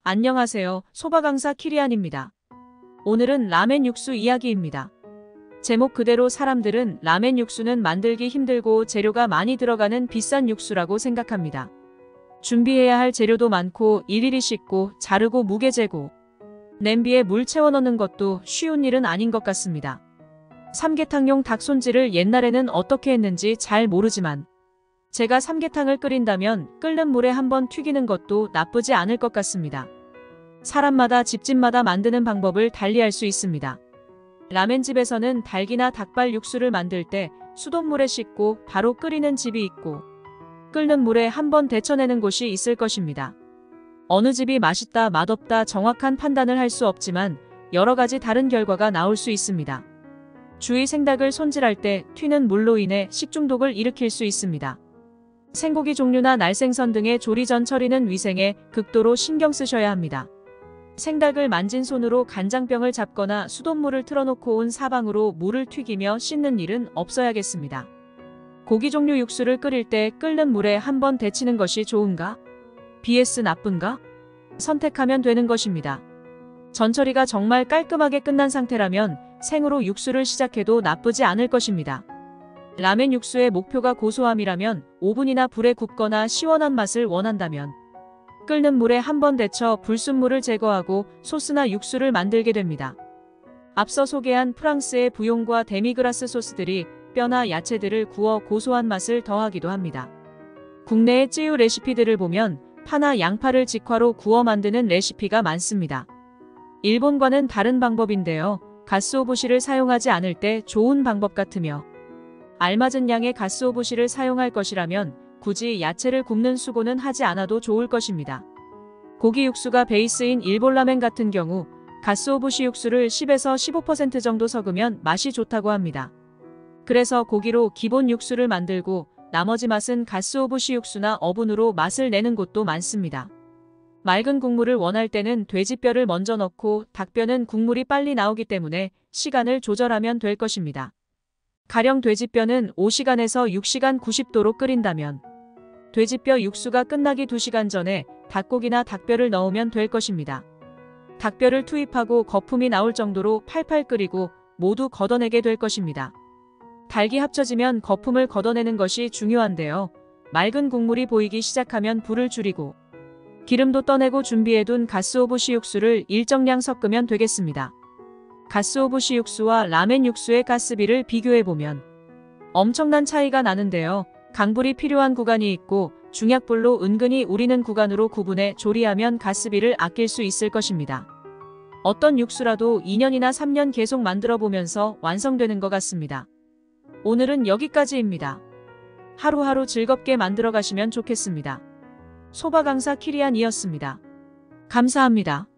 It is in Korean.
안녕하세요. 소바강사 키리안입니다. 오늘은 라멘 육수 이야기입니다. 제목 그대로 사람들은 라멘 육수는 만들기 힘들고 재료가 많이 들어가는 비싼 육수라고 생각합니다. 준비해야 할 재료도 많고 일일이 씻고 자르고 무게 재고 냄비에 물 채워 넣는 것도 쉬운 일은 아닌 것 같습니다. 삼계탕용 닭 손질을 옛날에는 어떻게 했는지 잘 모르지만 제가 삼계탕을 끓인다면 끓는 물에 한번 튀기는 것도 나쁘지 않을 것 같습니다. 사람마다 집집마다 만드는 방법을 달리할 수 있습니다. 라멘집에서는 닭이나 닭발 육수를 만들 때 수돗물에 씻고 바로 끓이는 집이 있고 끓는 물에 한번 데쳐내는 곳이 있을 것입니다. 어느 집이 맛있다 맛없다 정확한 판단을 할 수 없지만 여러 가지 다른 결과가 나올 수 있습니다. 주의 생닭을 손질할 때 튀는 물로 인해 식중독을 일으킬 수 있습니다. 생고기 종류나 날생선 등의 조리 전 처리는 위생에 극도로 신경 쓰셔야 합니다. 생닭을 만진 손으로 간장병을 잡거나 수돗물을 틀어놓고 온 사방으로 물을 튀기며 씻는 일은 없어야겠습니다. 고기 종류 육수를 끓일 때 끓는 물에 한번 데치는 것이 좋은가? vs 나쁜가? 선택하면 되는 것입니다. 전처리가 정말 깔끔하게 끝난 상태라면 생으로 육수를 시작해도 나쁘지 않을 것입니다. 라멘 육수의 목표가 고소함이라면 오븐이나 불에 굽거나 시원한 맛을 원한다면 끓는 물에 한번 데쳐 불순물을 제거하고 소스나 육수를 만들게 됩니다. 앞서 소개한 프랑스의 부용과 데미그라스 소스들이 뼈나 야채들을 구워 고소한 맛을 더하기도 합니다. 국내의 찌유 레시피들을 보면 파나 양파를 직화로 구워 만드는 레시피가 많습니다. 일본과는 다른 방법인데요. 가스오부시를 사용하지 않을 때 좋은 방법 같으며 알맞은 양의 가스오부시를 사용할 것이라면 굳이 야채를 굽는 수고는 하지 않아도 좋을 것입니다. 고기 육수가 베이스인 일본 라멘 같은 경우 가스오부시 육수를 10에서 15% 정도 섞으면 맛이 좋다고 합니다. 그래서 고기로 기본 육수를 만들고 나머지 맛은 가스오부시 육수나 어분으로 맛을 내는 곳도 많습니다. 맑은 국물을 원할 때는 돼지뼈를 먼저 넣고 닭뼈는 국물이 빨리 나오기 때문에 시간을 조절하면 될 것입니다. 가령 돼지뼈는 5시간에서 6시간 90도로 끓인다면 돼지뼈 육수가 끝나기 2시간 전에 닭고기나 닭뼈를 넣으면 될 것입니다. 닭뼈를 투입하고 거품이 나올 정도로 팔팔 끓이고 모두 걷어내게 될 것입니다. 닭이 합쳐지면 거품을 걷어내는 것이 중요한데요. 맑은 국물이 보이기 시작하면 불을 줄이고 기름도 떠내고 준비해둔 가스오부시 육수를 일정량 섞으면 되겠습니다. 가스오부시 육수와 라멘 육수의 가스비를 비교해보면 엄청난 차이가 나는데요. 강불이 필요한 구간이 있고 중약불로 은근히 우리는 구간으로 구분해 조리하면 가스비를 아낄 수 있을 것입니다. 어떤 육수라도 2년이나 3년 계속 만들어 보면서 완성되는 것 같습니다. 오늘은 여기까지입니다. 하루하루 즐겁게 만들어 가시면 좋겠습니다. 소바강사 키리안이었습니다. 감사합니다.